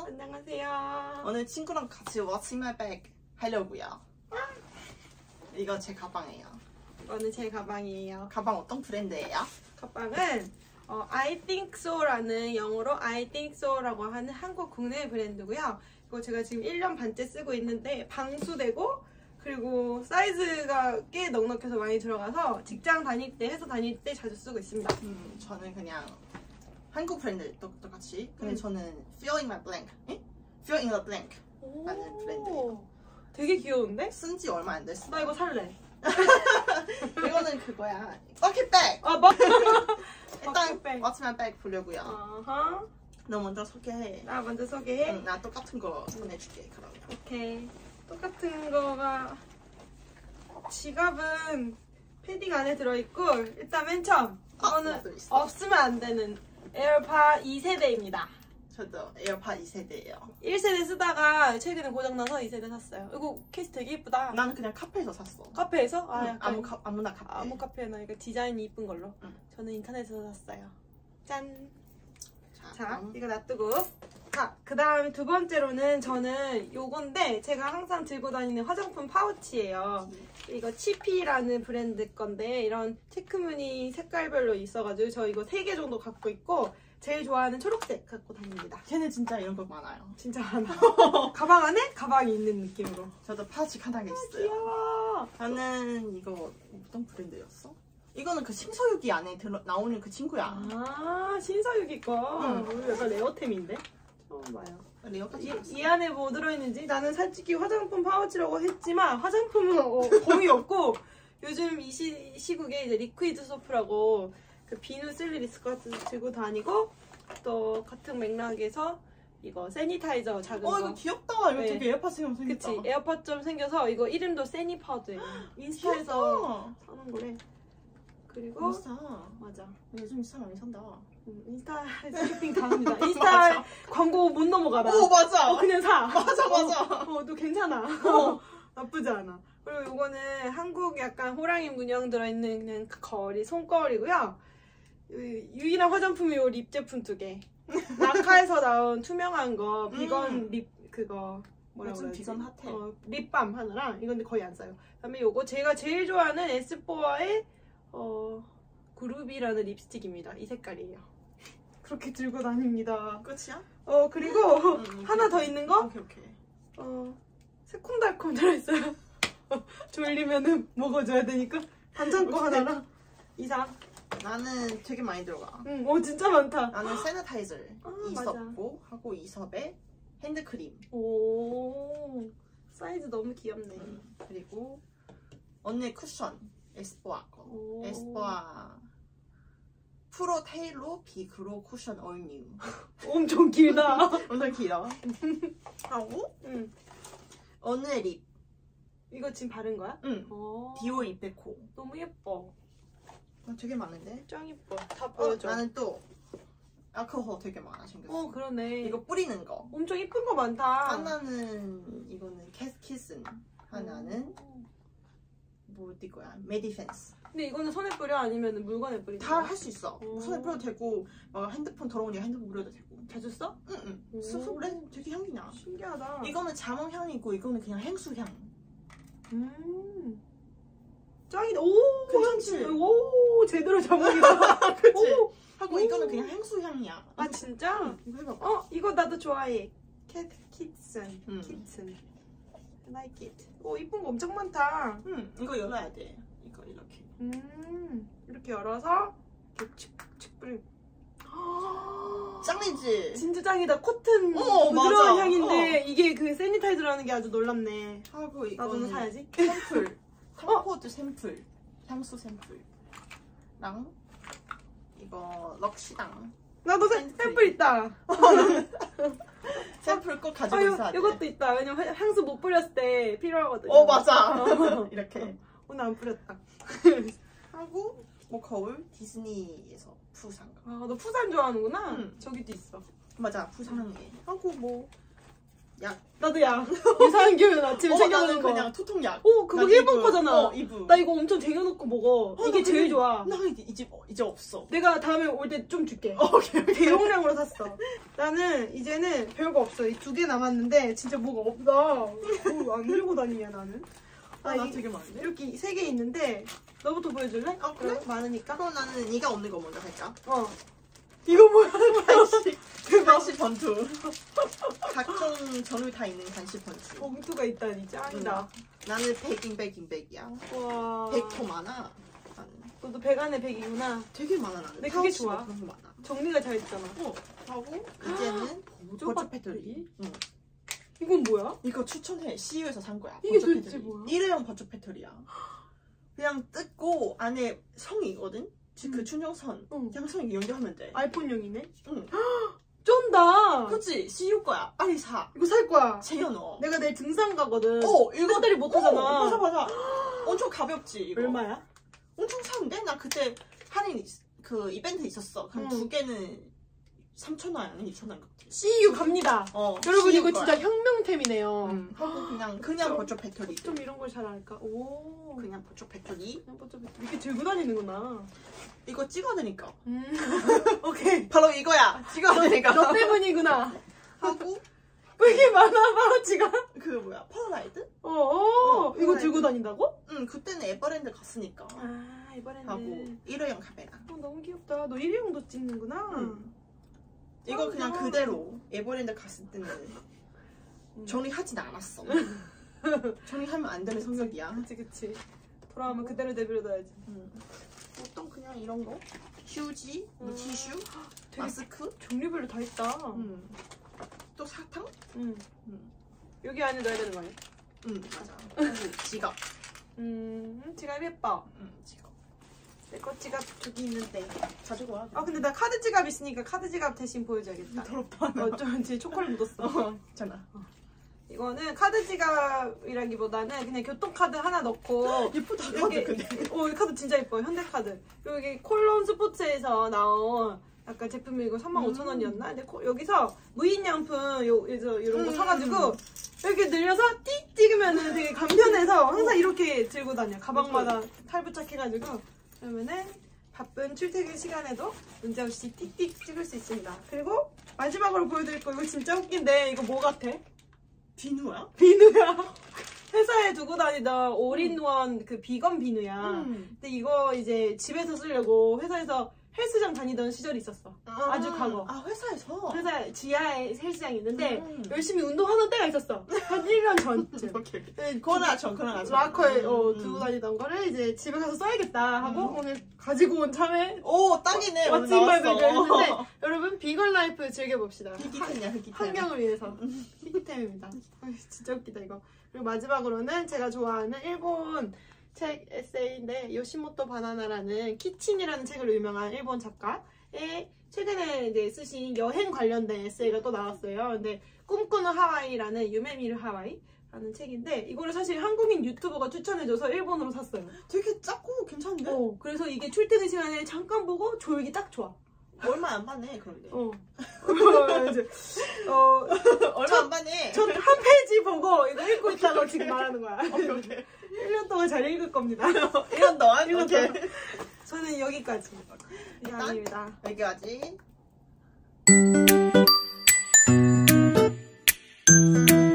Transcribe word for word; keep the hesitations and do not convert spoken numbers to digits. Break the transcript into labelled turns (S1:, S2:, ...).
S1: 안녕하세요.
S2: 오늘 친구랑 같이 What's in my bag 하려고요. 이거 제 가방이에요.
S1: 이거는 제 가방이에요.
S2: 가방 어떤 브랜드예요?
S1: 가방은 어, I think so라는 영어로 I think so라고 하는 한국 국내 브랜드고요. 이거 제가 지금 일 년 반째 쓰고 있는데 방수되고 그리고 사이즈가 꽤 넉넉해서 많이 들어가서 직장 다닐 때, 회사 다닐 때 자주 쓰고 있습니다.
S2: 음, 저는 그냥 한국 브랜드 또, 똑같이. 근데
S1: 음.
S2: 저는 Fill in my blank. 에? Fill in the blank. 라는 브랜드예요.
S1: 되게 귀여운데?
S2: 쓴 지 얼마 안 됐어.
S1: 나 이거 살래.
S2: 이거는 그거야. 버킷백.
S1: 아, 뭐?
S2: 일단
S1: 버킷백.
S2: What's in my bag 보려고요.
S1: 어허.
S2: 너 먼저 소개해.
S1: 나 먼저 소개해.
S2: 응, 나 똑같은 거 보내줄게. 그러면.
S1: 오케이. 똑같은 거가 지갑은 패딩 안에 들어있고 일단 맨 처음 이거는
S2: 나도 있어.
S1: 없으면 안 되는 에어팟 이 세대입니다.
S2: 저도 에어팟 이 세대예요.
S1: 일 세대 쓰다가 최근에 고장나서 이 세대 샀어요. 이거 케이스 되게 이쁘다.
S2: 나는 그냥 카페에서 샀어.
S1: 카페에서? 아,
S2: 응,
S1: 약간
S2: 아무 카, 아무나 카페.
S1: 아무 카페나 이거 디자인이 이쁜 걸로.
S2: 응.
S1: 저는 인터넷에서 샀어요. 짠.
S2: 자,
S1: 자,
S2: 다음.
S1: 이거 놔두고. 자, 그 다음에 두 번째로는 저는 요건데 제가 항상 들고 다니는 화장품 파우치예요. 이거 치피라는 브랜드 건데 이런 체크무늬 색깔별로 있어가지고 저 이거 세 개 정도 갖고 있고 제일 좋아하는 초록색 갖고 다닙니다.
S2: 걔는 진짜 이런 거 많아요.
S1: 진짜 많아. 가방 안에 가방이 있는 느낌으로.
S2: 저도 파우치 하나 있어요.
S1: 귀여워.
S2: 저는 이거 어떤 브랜드였어? 이거는 그 심서유기 안에 들어 나오는 그 친구야.
S1: 아, 신서유기 거.
S2: 응.
S1: 이거 약간 레어템인데? 처음 봐요.
S2: 레어까지
S1: 이,
S2: 있어.
S1: 이 안에 뭐 들어있는지 나는 솔직히 화장품 파우치라고 했지만 화장품은 어, 거의 없고 요즘 이 시, 시국에 이제 리퀴드 소프라고 그 비누 쓸 일 있을 것 같아서 들고 다니고 또 같은 맥락에서 이거 세니타이저 작은
S2: 어
S1: 거.
S2: 이거 귀엽다. 이거
S1: 네.
S2: 되게 에어팟처럼 생겼다.
S1: 그치, 에어팟처럼 생겨서 이거 이름도 세니퍼드예요. 인스타에서 사는 거래. 그리고
S2: 인스타.
S1: 맞아.
S2: 요즘 인스타 많이 산다.
S1: 음, 인스타 쇼핑 당합니다. 인스타 광고 못 넘어가 나.
S2: 오 맞아.
S1: 어, 그냥 사.
S2: 맞아 맞아.
S1: 어, 어, 너 괜찮아.
S2: 어.
S1: 나쁘지 않아. 그리고 이거는 한국 약간 호랑이 문양 들어있는 그냥 거리, 손거리고요. 유- 유일한 화장품이 요 립 제품 두 개. 라카에서 나온 투명한 거, 비건
S2: 음.
S1: 립 그거 뭐라고
S2: 요즘
S1: 그러지?
S2: 비건 핫해.
S1: 어, 립밤 하나랑 이건 근데 거의 안 써요. 그다음에 요거 제가 제일 좋아하는 에스쁘아의 어, 그루비라는 립스틱입니다. 이 색깔이에요. 그렇게 들고 다닙니다.
S2: 끝이야?
S1: 어 그리고
S2: 응, 응,
S1: 하나
S2: 오케이,
S1: 더 있는 거?
S2: 오케이 오케이.
S1: 어, 새콤달콤 들어있어요. 졸리면은 먹어줘야 되니까. 반창고 하나랑 이상.
S2: 나는 되게 많이 들어가.
S1: 응, 오, 진짜 많다.
S2: 나는 세니타이저
S1: 아,
S2: 이섭고 하고 이섭에 핸드크림.
S1: 오, 사이즈 너무 귀엽네.
S2: 음, 그리고 언니 쿠션 에스쁘아 거.
S1: 오.
S2: 에스쁘아 프로 테일로 비그로 쿠션 올뉴.
S1: 엄청 길다.
S2: 엄청 길어. 하고
S1: 응.
S2: 어느 립.
S1: 이거 지금 바른 거야?
S2: 응.
S1: 오,
S2: 디올 이백호.
S1: 너무 예뻐.
S2: 어, 되게 많은데.
S1: 짱 예뻐. 다
S2: 어,
S1: 보여줘.
S2: 나는 또 알코올 되게 많아 생겼어.
S1: 어, 그러네.
S2: 이거 뿌리는 거.
S1: 엄청 예쁜 거 많다.
S2: 하나는 이거는 캐스키슨. 하나는 뭐 어디 거야? 메디펜스.
S1: 근데 이거는 손에 뿌려 아니면 물건에 뿌리는
S2: 다
S1: 거야?
S2: 할 수 있어.
S1: 오.
S2: 손에 뿌려도 되고 막 핸드폰 더러우니까 핸드폰 뿌려도 되고.
S1: 자주 써?
S2: 응응.
S1: 오.
S2: 쓰서 그래? 되게 향이 나.
S1: 신기하다.
S2: 이거는 자몽 향이고 이거는 그냥 행수 향.
S1: 음. 짱이다. 오,
S2: 괜찮지?
S1: 오, 제대로 자몽이다.
S2: 그치?
S1: 오.
S2: 하고
S1: 오.
S2: 이거는 그냥 행수 향이야.
S1: 아, 진짜?
S2: 응, 이거 해봐봐.
S1: 어, 이거 나도 좋아해. 캣, 키튼.
S2: 음.
S1: 키튼. I like it. 오, 이쁜 거 엄청 많다.
S2: 응, 이거 열어야 돼. 이거 이렇게.
S1: 음, 이렇게 열어서 이렇게 칙칙 뿌리.
S2: 짱이지?
S1: 진짜 짱이다. 코튼
S2: 어,
S1: 부드러운
S2: 맞아.
S1: 향인데 이게 그 세니타이저라는 게 아주 놀랍네.
S2: 하고
S1: 나도
S2: 이거는
S1: 사야지.
S2: 샘플. 탐포드 샘플. 향수 샘플랑 이거 럭시당.
S1: 나도 샘-
S2: 샘플.
S1: 샘플 있다.
S2: 샘플 꼭
S1: 아,
S2: 가지고
S1: 요,
S2: 있어야 돼.
S1: 요것도 있다. 왜냐면 향- 향수 못 뿌렸을 때 필요하거든요.
S2: 어, 맞아.
S1: 어.
S2: 이렇게.
S1: 오늘 안 뿌렸다.
S2: 하고 뭐 거울 디즈니에서 푸산 거.
S1: 아, 너 푸산 좋아하는구나?
S2: 응.
S1: 저기도 있어.
S2: 맞아, 푸산에.
S1: 하고 뭐
S2: 약.
S1: 나도 약. 이상한 기운 아침에
S2: 어,
S1: 챙겨먹는
S2: 나는
S1: 거.
S2: 그냥 투통약.
S1: 어, 그거
S2: 난
S1: 일본
S2: 이브.
S1: 거잖아.
S2: 어, 이브.
S1: 나 이거 엄청 쟁여놓고 먹어.
S2: 어,
S1: 이게
S2: 나
S1: 제일
S2: 그게-
S1: 좋아.
S2: 나 이제 이제 어, 이제 없어.
S1: 내가 다음에 올 때 좀 줄게.
S2: 어, 오케이 오케이.
S1: 대용량으로 샀어. 나는 이제는 별거 없어. 이 두 개 남았는데 진짜 뭐가 없다. 뭐 안 들고 다니냐 나는.
S2: 아, 나
S1: 이-
S2: 되게 많은데.
S1: 이렇게 세 개 있는데 너부터 보여줄래?
S2: 아, 그래?
S1: 많으니까.
S2: 그럼 나는 네가 없는 거 먼저 할까?
S1: 어. 이거 뭐야?
S2: 간식.
S1: 대박.
S2: 간식 번투. 각종 전후 다 있는 간식 번투.
S1: 봉투가 있다니 짱이다.
S2: 나는 백인 백인 백이야.
S1: 와.
S2: 백 더 많아. 나는.
S1: 너도 백 안에 백이구나.
S2: 되게 많아 나는.
S1: 근데 그게
S2: 파우치가
S1: 좋아.
S2: 그런 거 많아.
S1: 정리가 잘 됐잖아.
S2: 어. 하고 이제는
S1: 보조
S2: 버즈 패터리. 응.
S1: 이건 뭐야?
S2: 이거 추천해. 씨유에서 산 거야.
S1: 이게
S2: 버즈
S1: 도대체
S2: 패터리.
S1: 뭐야?
S2: 일회용 버즈 패터리야. 그냥 뜯고 안에 성이 있거든. 즉 그
S1: 응.
S2: 충전선.
S1: 응.
S2: 그냥 성이 연결하면 돼.
S1: 아이폰용이네.
S2: 응.
S1: 쩐다.
S2: 그치? 씨유 거야. 빨리 사.
S1: 이거 살 거야.
S2: 쟁여 넣어.
S1: 내가 내일 등산 가거든.
S2: 어, 이거
S1: 배터리 못 하잖아.
S2: 어, 맞아 맞아. 엄청 가볍지. 이거.
S1: 얼마야?
S2: 엄청 사는데? 나 그때 할인 있- 그 이벤트 있었어. 그럼
S1: 응.
S2: 두 개는 삼천 원 아니면 이천 원 같아.
S1: 씨유 갑니다.
S2: 어.
S1: 여러분
S2: 씨유
S1: 이거
S2: 거야.
S1: 진짜 혁명템이네요.
S2: 음, 하고 그냥 그냥 버저 배터리.
S1: 좀 이런 걸 잘 알까? 오.
S2: 그냥 버저 배터리.
S1: 그냥 뻗쳐 뻗쳐. 이렇게 들고 다니는구나.
S2: 이거 찍어야 되니까.
S1: 음. 오케이.
S2: 바로 이거야. 찍어야 되니까.
S1: 너 때문이구나.
S2: 하고
S1: 왜 이렇게 많아 파우치가?
S2: 그 뭐야 폴라라이드?
S1: 어, 어.
S2: 어,
S1: 이거
S2: 그래.
S1: 들고 다닌다고?
S2: 응 그때는 에버랜드 갔으니까.
S1: 아 이번에는.
S2: 하고 일회용 카메라.
S1: 어, 너무 귀엽다. 너 일회용도 찍는구나.
S2: 응. 이거
S1: 아,
S2: 그냥
S1: 아.
S2: 그대로 에버랜드 갔을 때는
S1: 음.
S2: 정리하진 않았어. 정리하면 안 되는 성격이야.
S1: 그치 그치. 돌아오면 그대로 내버려둬야지.
S2: 음. 어떤 그냥 이런 거? 휴지, 뭐
S1: 음.
S2: 티슈,
S1: 되게
S2: 마스크.
S1: 종류별로 다 있다.
S2: 음. 또 사탕?
S1: 응.
S2: 음.
S1: 여기 안에 넣어야 되는 거 아니야?
S2: 응 맞아. 그리고 지갑.
S1: 음, 지갑 예뻐.
S2: 응 지갑.
S1: 내 거 지갑 저기 있는데.
S2: 가지고 와.
S1: 아 근데 나 카드 지갑 있으니까 카드 지갑 대신 보여줘야겠다.
S2: 더럽다.
S1: 어, 좀 뒤에 초콜릿 묻었어.
S2: 어, 있잖아.
S1: 이거는 카드 지갑이라기보다는 그냥 교통카드 하나 넣고
S2: 예쁘다.
S1: 여기-
S2: 근데.
S1: 어, 이 카드 진짜 예뻐요. 현대카드. 여기 콜론 스포츠에서 나온 약간 제품이 이거 삼만 오천 원이었나? 근데 코- 여기서 무인양품 요, 여기서 이런 거
S2: 음.
S1: 사가지고 이렇게 늘려서 띡 찍으면은 되게 간편해서 항상 이렇게 들고 다녀. 가방마다 탈부착해가지고. 그러면은 바쁜 출퇴근 시간에도 문제없이 띡띡 찍을 수 있습니다. 그리고 마지막으로 보여드릴 거 이거 진짜 웃긴데 이거 뭐 같아?
S2: 비누야?
S1: 비누야. 회사에 두고 다니던 올인원 그 비건 비누야.
S2: 음.
S1: 근데 이거 이제 집에서 쓰려고 회사에서 헬스장 다니던 시절이 있었어. 아주 과거.
S2: 아 회사에서.
S1: 회사 지하에 헬스장이 있는데
S2: 음.
S1: 열심히 운동하는 때가 있었어. 한 일 년 전쯤.
S2: 오케이.
S1: 네,
S2: 그거나 전 그런 아직.
S1: 마커에 어,
S2: 음.
S1: 두고 다니던 거를 이제 집에 가서 써야겠다 하고
S2: 음.
S1: 오늘 가지고 온 참에
S2: 오 딱이네. 오늘
S1: 멋진
S2: 나왔어.
S1: 말들 했는데 여러분 비건 라이프 즐겨봅시다.
S2: 희귀템이야 희귀템.
S1: 환경을 위해서 희귀템입니다. 아이, 진짜 웃기다 이거. 그리고 마지막으로는 제가 좋아하는 일본 책 에세이인데 요시모토 바나나라는 키친이라는 책으로 유명한 일본 작가의 최근에 이제 쓰신 여행 관련된 에세이가 또 나왔어요. 근데 꿈꾸는 하와이라는 유메미르 하와이라는 책인데 이거를 사실 한국인 유튜버가 추천해줘서 일본으로 샀어요.
S2: 되게 작고 괜찮은데?
S1: 어, 그래서 이게 출퇴근 시간에 잠깐 보고 졸기 딱 좋아.
S2: 얼마 안 받네 그런데.
S1: 어. 이제, 어,
S2: 얼마 안 받네.
S1: 전 한 페이지 보고 이거 읽고 있다고 지금 말하는 거야.
S2: 오케이 오케이.
S1: 일 년 동안 잘 읽을 겁니다.
S2: 이런 너
S1: 이런
S2: 오케이.
S1: 너. 저는 여기까지.
S2: 일단
S1: 이상입니다.
S2: 여기까지.